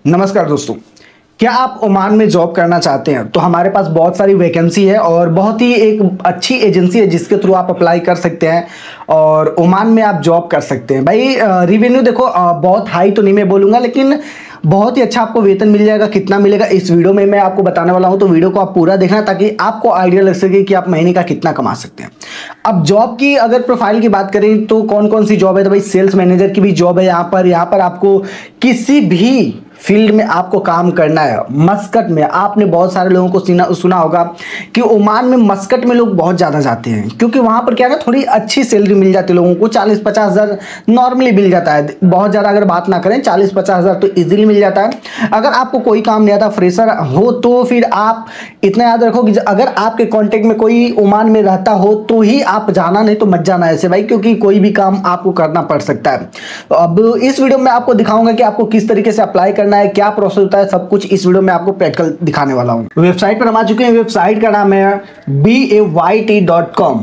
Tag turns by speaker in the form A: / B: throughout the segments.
A: नमस्कार दोस्तों, क्या आप ओमान में जॉब करना चाहते हैं? तो हमारे पास बहुत सारी वैकेंसी है और बहुत ही एक अच्छी एजेंसी है जिसके थ्रू आप अप्लाई कर सकते हैं और ओमान में आप जॉब कर सकते हैं। भाई रिवेन्यू देखो बहुत हाई तो नहीं मैं बोलूँगा, लेकिन बहुत ही अच्छा आपको वेतन मिल जाएगा। कितना मिलेगा इस वीडियो में मैं आपको बताने वाला हूं, तो वीडियो को आप पूरा देखना ताकि आपको आइडिया लग सके कि आप महीने का कितना कमा सकते हैं। अब जॉब की अगर प्रोफाइल की बात करें तो कौन कौन सी जॉब है, तो भाई सेल्स मैनेजर की भी जॉब है। यहाँ पर आपको किसी भी फील्ड में आपको काम करना है। मस्कट में आपने बहुत सारे लोगों को सुना होगा कि ओमान में मस्कट में लोग बहुत ज़्यादा जाते हैं, क्योंकि वहाँ पर क्या है ना, थोड़ी अच्छी सैलरी मिल जाती है लोगों को। 40-50 हज़ार नॉर्मली मिल जाता है। बहुत ज़्यादा अगर बात ना करें 40-50 हज़ार तो इजीली मिल जाता है। अगर आपको कोई काम नहीं आता, फ्रेशर हो, तो फिर आप इतना याद रखो कि अगर आपके कॉन्टेक्ट में कोई ओमान में रहता हो तो ही आप जाना, नहीं तो मत जाना ऐसे भाई, क्योंकि कोई भी काम आपको करना पड़ सकता है। तो अब इस वीडियो में आपको दिखाऊंगा कि आपको किस तरीके से अप्लाई करना है, क्या प्रोसेस होता है, सब कुछ इस वीडियो में आपको प्रैक्टिकल दिखाने वाला हूं। वेबसाइट पर हम आ चुके हैं। वेबसाइट का नाम है bayt.com।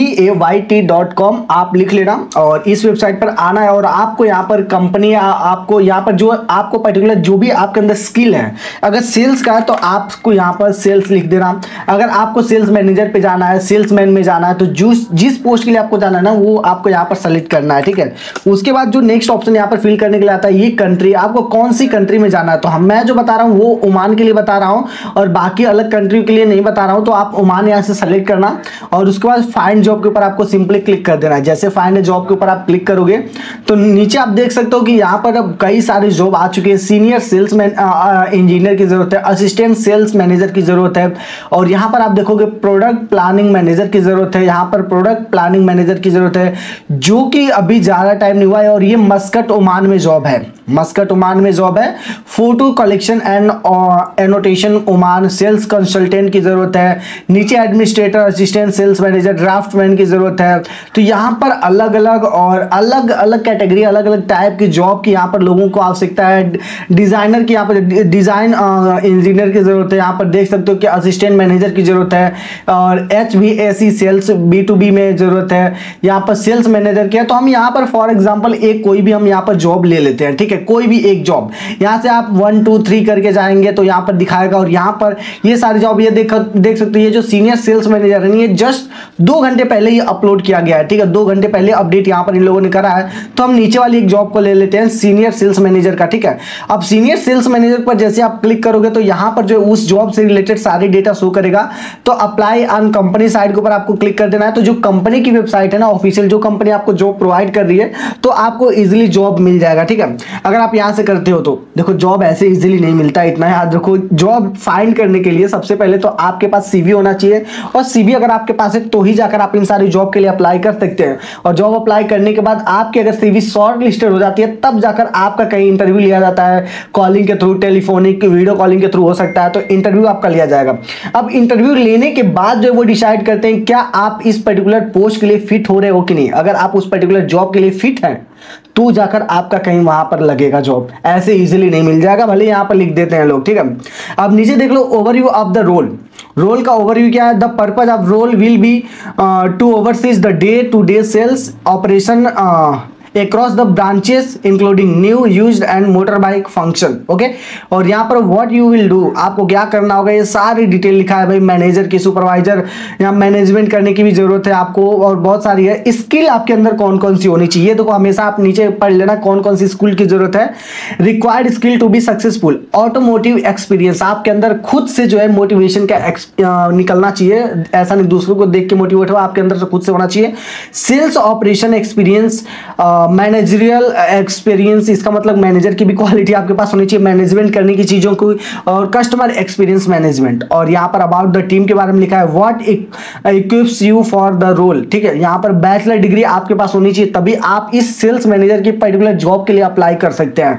A: bayt.com आप लिख लेना और इस वेबसाइट पर आना है और आपको यहाँ पर कंपनी, आपको यहाँ पर जो आपको पर्टिकुलर जो भी आपके अंदर स्किल है, अगर सेल्स का है तो आपको यहाँ पर सेल्स लिख देना। अगर आपको सेल्स मैनेजर पे जाना है, सेल्समैन में जाना है, तो जिस पोस्ट के लिए आपको जाना है ना, वो आपको यहाँ पर सेलेक्ट करना है, ठीक है। उसके बाद जो नेक्स्ट ऑप्शन यहाँ पर फिल करने के लिए आता है, ये कंट्री, आपको कौन सी कंट्री में जाना है। तो मैं जो बता रहा हूँ वो ओमान के लिए बता रहा हूँ और बाकी अलग कंट्री के लिए नहीं बता रहा हूँ। तो आप ओमान यहाँ से सेलेक्ट करना और उसके बाद फाइंड जॉब के ऊपर आपको सिंपली क्लिक कर देना है। जैसे फाइंड जॉब के ऊपर आप क्लिक करोगे तो नीचे आप देख सकते हो कि यहाँ पर अब कई सारे जॉब आ चुके हैं। सीनियर सेल्स इंजीनियर की जरूरत है, असिस्टेंट सेल्स मैनेजर की जरूरत है और यहाँ पर आप देखोगे प्रोडक्ट प्लानिंग मैनेजर की जरूरत है। यहाँ पर प्रोडक्ट प्लानिंग मैनेजर की जरूरत है, जो कि अभी ज्यादा टाइम नहीं हुआ है और ये मस्कट ओमान में जॉब है। मस्कट ओमान में जॉब है। Photo collection and annotation Oman, sales consultant की जरूरत है। नीचे administrator, assistant sales manager, draftsman की जरूरत है। तो यहाँ पर अलग अलग और अलग अलग कैटेगरी, अलग अलग टाइप की जॉब की यहाँ पर लोगों को आवश्यकता है। डिजाइनर की यहाँ पर डिजाइन इंजीनियर की जरूरत है। यहाँ पर देख सकते हो कि असिस्टेंट मैनेजर की जरूरत है और HVAC सेल्स B2B में जरूरत है। यहाँ पर सेल्स मैनेजर की है। तो हम यहाँ पर फॉर एग्जाम्पल एक कोई भी हम यहाँ पर जॉब ले लेते हैं, ठीक है। कोई भी एक जॉब, यहाँ से आप 1 2 3 करके जाएंगे तो यहाँ पर दिखाएगा और यहाँ पर ये सारी जॉब ये देख सकते हो। ये जो सीनियर सेल्स मैनेजर है, ये जस्ट 2 घंटे पहले ही अपलोड किया गया है, ठीक है। 2 घंटे पहले अपडेट यहाँ पर इन लोगों ने करा है। तो हम नीचे वाली एक जॉब को ले लेते हैं, सीनियर सेल्स मैनेजर का, ठीक है। अब सीनियर सेल्स मैनेजर पर जैसे आप क्लिक करोगे तो यहाँ पर जो उस जॉब से रिलेटेड सारी डेटा शो करेगा। तो अप्लाई ऑन कंपनी साइड के ऊपर आपको क्लिक कर देना है। तो जो कंपनी की वेबसाइट है ना, ऑफिशियल जो कंपनी आपको जॉब प्रोवाइड कर रही है, तो आपको इजिली जॉब मिल जाएगा, ठीक है। अगर आप यहाँ से करते हो तो देखो जॉब ऐसे इजीली नहीं मिलता, इतना याद रखो। जॉब फाइंड करने के लिए सबसे पहले तो आपके पास सीवी होना चाहिए और सीवी अगर आपके पास है तो ही जाकर आप इन सारी जॉब के लिए अप्लाई कर सकते हैं। और जॉब अप्लाई करने के बाद आपकी अगर सीवी शॉर्ट लिस्टेड हो जाती है, तब जाकर आपका कहीं इंटरव्यू लिया जाता है। कॉलिंग के थ्रू, टेलीफोनिक, वीडियो कॉलिंग के थ्रू हो सकता है, तो इंटरव्यू आपका लिया जाएगा। अब इंटरव्यू लेने के बाद जो वो डिसाइड करते हैं क्या आप इस पर्टिकुलर पोस्ट के लिए फिट हो रहे हो कि नहीं। अगर आप उस पर्टिकुलर जॉब के लिए फिट हैं तो जाकर आपका कहीं वहां पर लगेगा जॉब, ऐसे इजीली नहीं मिल जाएगा, भले यहां पर लिख देते हैं लोग, ठीक है। अब नीचे देख लो overview of the role. Role का ओवरव्यू क्या है? The purpose of role will be to overseas the day to day sales operation across the branches including new used and motorbike function, okay. और यहाँ पर what you will do, आपको क्या करना होगा, ये सारी डिटेल लिखा है भाई। मैनेजर की, सुपरवाइजर, यहाँ मैनेजमेंट करने की भी जरूरत है आपको और बहुत सारी है। स्किल आपके अंदर कौन कौन सी होनी चाहिए, देखो हमेशा आप नीचे पढ़ लेना कौन कौन सी स्किल की जरूरत है। Required skill to be successful, automotive experience, आपके अंदर खुद से जो है मोटिवेशन का निकलना चाहिए, ऐसा नहीं दूसरों को देख के मोटिवेट हो, आपके अंदर से खुद से होना चाहिए। Sales operation experience, managerial experience, इसका मतलब मैनेजर की भी क्वालिटी आपके पास होनी चाहिए, मैनेजमेंट करने की चीजों को, और कस्टमर एक्सपीरियंस मैनेजमेंट। और यहाँ पर अबाउट द टीम के बारे में लिखा है, what equips you for the role, ठीक है। यहाँ पर बैचलर डिग्री आपके पास होनी चाहिए, तभी आप इस सेल्स मैनेजर की पर्टिकुलर जॉब के लिए अप्लाई कर सकते हैं।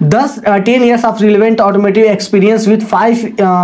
A: 10 years of relevant automotive experience with 5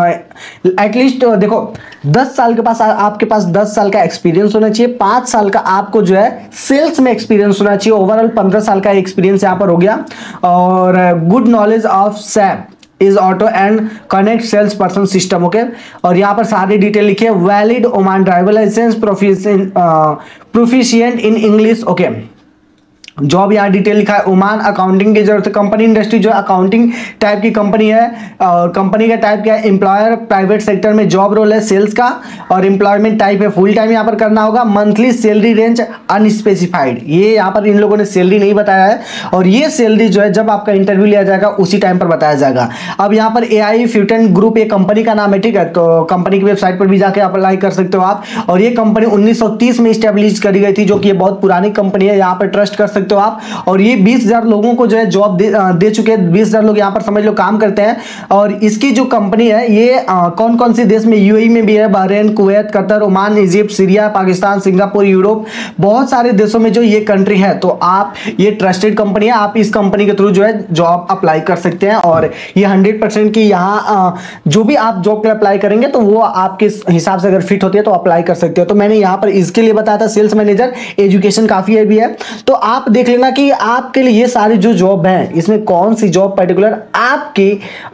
A: at least, देखो 10 साल के पास आपके पास 10 साल का एक्सपीरियंस होना चाहिए। 5 साल का आपको जो है सेल्स में एक्सपीरियंस होना चाहिए। ओवरऑल 15 साल का एक्सपीरियंस यहाँ पर हो गया। और good knowledge of SAP is auto and connect sales person system, okay. और यहाँ पर सारी डिटेल लिखी है। Valid Oman driver license, proficient in English, okay. Job यहाँ डिटेल लिखा है, ओमान अकाउंटिंग की जरूरत है। कंपनी इंडस्ट्री जो है अकाउंटिंग टाइप की कंपनी है, और कंपनी का टाइप क्या है, एम्प्लॉयर प्राइवेट सेक्टर में, जॉब रोल है सेल्स का, और एम्प्लॉयमेंट टाइप है फुल टाइम यहाँ पर करना होगा। मंथली सैलरी रेंज अनस्पेसिफाइड, ये यहाँ पर इन लोगों ने सैलरी नहीं बताया है, और ये सैलरी जो है जब आपका इंटरव्यू लिया जाएगा उसी टाइम पर बताया जाएगा। अब यहाँ पर AI फ्यूटन ग्रुप ये कंपनी का नाम है, ठीक है, तो कंपनी की वेबसाइट पर भी जाके अप्लाई कर सकते हो आप। और ये कंपनी 1930 में स्टैब्लिश करी गई थी, जो कि ये बहुत पुरानी कंपनी है, यहाँ पर ट्रस्ट कर सकते हो आप। और ये 20,000 लोगों को जो है जॉब दे चुके हैं, 20,000 लोग यहाँ पर समझ लो काम करते हैं। और इसकी जो कंपनी है ये कौन कौन से देश में, UAE में भी है, Bahrain, Kuwait, Qatar, Oman, Egypt, Syria, Pakistan, Singapore, Europe, बहुत सारे देशों में जो ये कंट्री है। तो आप, ये ट्रस्टेड कंपनी है, आप इस कंपनी के थ्रू जो है जॉब अप्लाई कर सकते हैं। और ये 100% की यहाँ जो भी आप जॉब के लिए अप्लाई करेंगे तो वो आपके हिसाब से अगर फिट होती है तो अप्लाई कर सकते हो। तो मैंने यहाँ पर इसके लिए बताया था सेल्स मैनेजर, एजुकेशन काफी है भी है। तो आप देख लेना कि आपके लिए ये सारी जो जॉब है इसमें कौन सी जॉब पर्टिकुलर आपकी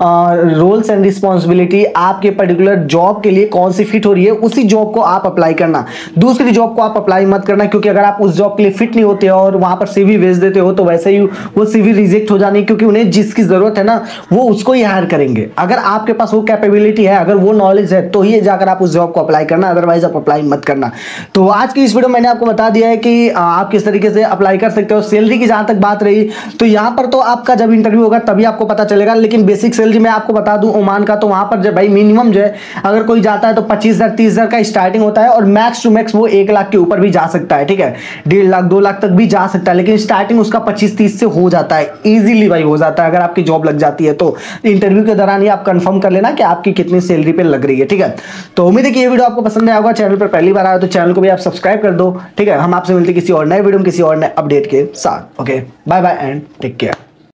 A: रोल्स एंड रिस्पॉन्सिबिलिटी, आपके पर्टिकुलर जॉब के लिए कौन सी फिट हो रही है, उसी जॉब को आप अप्लाई करना। दूसरी जॉब को आप अप्लाई मत करना, क्योंकि अगर आप उस जॉब के लिए फिट नहीं होते और वहां पर CV भेज देते हो तो वैसे ही वो CV रिजेक्ट हो जानी, क्योंकि उन्हें जिसकी जरूरत है ना वो उसको ही हायर करेंगे। अगर आपके पास वो कैपेबिलिटी है, अगर वो नॉलेज है, तो ही जाकर आप उस जॉब को अप्लाई करना, अदरवाइज आप अप्लाई मत करना। तो आज की इस वीडियो में मैंने आपको बता दिया है कि आप किस तरीके से अप्लाई कर सकते हो। सैलरी की जहां तक बात रही तो यहां पर तो आपका जब इंटरव्यू होगा तभी आपको पता चलेगा, लेकिन बेसिक सैलरी मैं आपको बता दूं ओमान का, तो वहां पर जब भाई मिनिमम जो है अगर कोई जाता है तो 25,000 30,000 का स्टार्टिंग होता है, और मैक्स टू मैक्स वो 1 लाख के ऊपर भी जा सकता है, ठीक है, 1.5 लाख 2 लाख तक भी जा सकता है, लेकिन स्टार्टिंग उसका 25-30 से हो जाता है, इजीली भाई हो जाता है। अगर आपकी जॉब लग जाती है तो इंटरव्यू के दौरान ही आप कंफर्म कर लेना कि आपकी कितनी सैलरी पे लग रही है, ठीक है। तो उम्मीद है कि ये वीडियो आपको पसंद आया होगा। चैनल पर पहली बार आया तो चैनल को भी आप सब्सक्राइब कर दो, ठीक है। हम आपसे मिलते किसी और नए वीडियो में किसी और नए अपडेट के साथ। Okay, bye bye and take care.